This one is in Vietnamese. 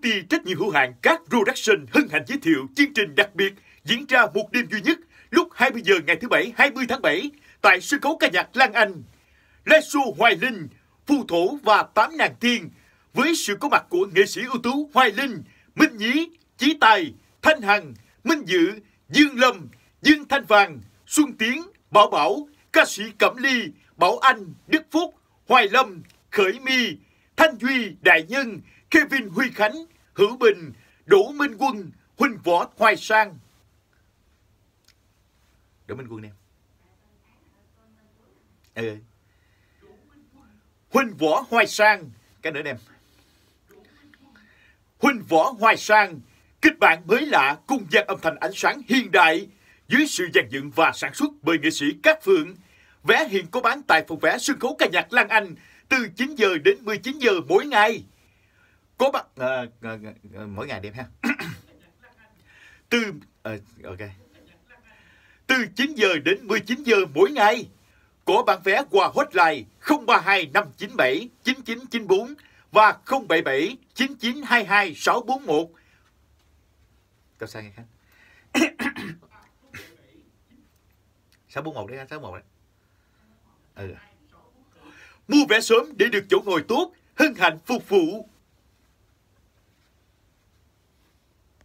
ty trách nhiệm hữu hạn Các Production hân hạnh giới thiệu chương trình đặc biệt diễn ra một đêm duy nhất lúc 20 giờ ngày thứ Bảy 20 tháng 7 tại sân khấu ca nhạc Lan Anh. Live show Hoài Linh, Phù Thổ và Tám Nàng Tiên với sự có mặt của nghệ sĩ ưu tú Hoài Linh, Minh Nhí, Chí Tài, Thanh Hằng, Minh Dự, Dương Lâm, Dương Thanh Vàng, Xuân Tiến, Bảo Bảo, ca sĩ Cẩm Ly, Bảo Anh, Đức Phúc, Hoài Lâm, Khởi My, Thanh Duy, Đại Nhân, Kevin Huy Khánh, Hữu Bình, Đỗ Minh Quân, Huỳnh Võ Hoài Sang. Đỗ Minh Quân em. Huỳnh Võ Hoài Sang, cái nữa em. Huỳnh Võ Hoài Sang, kịch bản mới lạ cùng dàn âm thanh ánh sáng hiện đại dưới sự dàn dựng và sản xuất bởi nghệ sĩ Cát Phượng. Vé hiện có bán tại phòng vé sân khấu ca nhạc Lan Anh từ 9 giờ đến 19 giờ mỗi ngày. Có bán mỗi ngày đẹp ha. Từ 9 giờ đến 19 giờ mỗi ngày. Có bán vé qua hotline 032 597 9994 và 077 9922 641. Câu sai nghe khách. 641 đấy, 641 đấy. Mua vé sớm để được chỗ ngồi tốt, hân hạnh phục vụ.